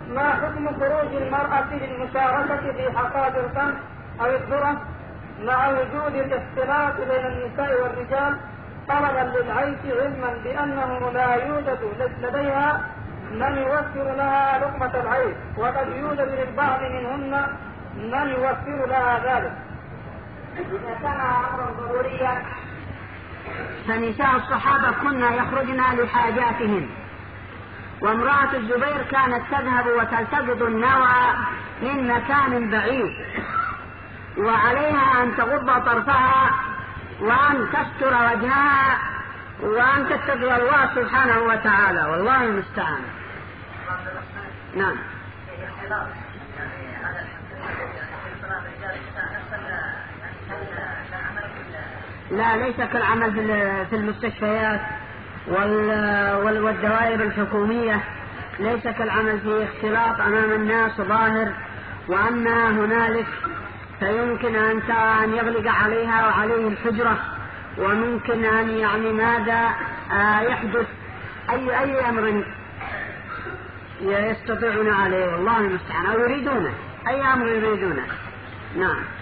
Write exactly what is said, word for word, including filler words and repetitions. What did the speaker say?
ما حكم خروج المرأة للمشاركة في حصاد القمح أو الذرة مع وجود الاختلاط بين النساء والرجال طلبا للعيش، علما بأنه لا يوجد لديها من يوفر لها لقمة العيش، وقد يوجد للبعض منهن من يوفر لها ذلك؟ إذا كان أمرا ضروريا فنساء الصحابة كنا يخرجن لحاجاتهن، وامرأة الزبير كانت تذهب وتلتقط النوى من مكان بعيد، وعليها أن تغض طرفها وأن تستر وجهها وأن تتقي الله سبحانه وتعالى، والله المستعان. نعم. لا، ليس كالعمل في المستشفيات والدوائر الحكومية، ليس كالعمل في اختلاط أمام الناس ظاهر، وأن هنالك فيمكن أن يغلق عليها وعليه الحجرة، وممكن أن يعني ماذا يحدث أي أي أمر يستطيعون عليه، والله المستعان، أو يريدونه أي أمر يريدونه. نعم.